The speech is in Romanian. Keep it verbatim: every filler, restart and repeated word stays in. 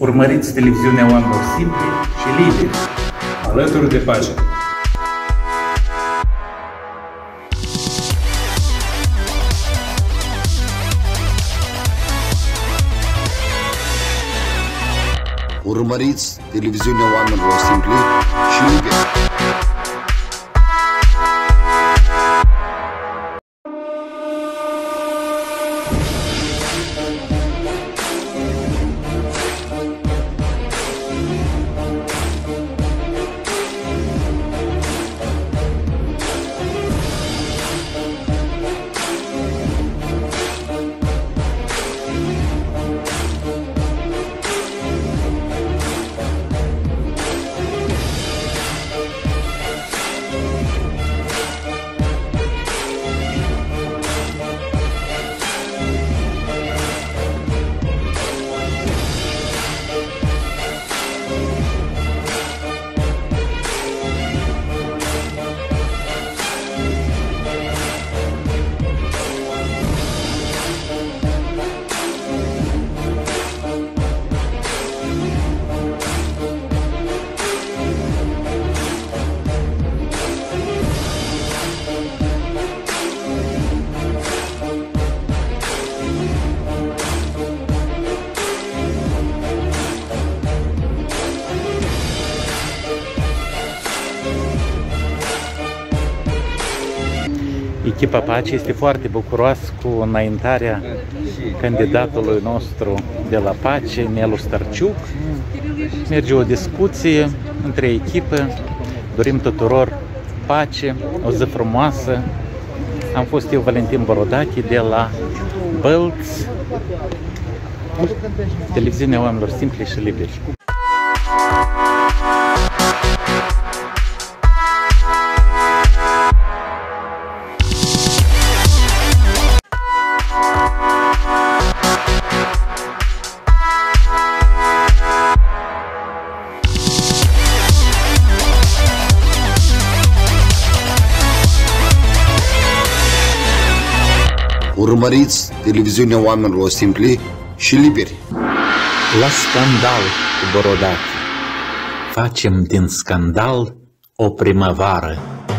Urmăriți televiziunea oamenilor simpli și liberi, alături de pace. Urmăriți televiziunea oamenilor simpli și liberi. Echipa Pace este foarte bucuroasă cu înaintarea candidatului nostru de la Pace, Nelu Starciuc. Merge o discuție între echipe, dorim tuturor pace, o zi frumoasă. Am fost eu, Valentin Borodache, de la Bălți, televiziunea oamenilor simpli și liberi. Urmăriți televiziunea oamenilor simpli și liberi. La scandal cu Borodache. Facem din scandal o primăvară.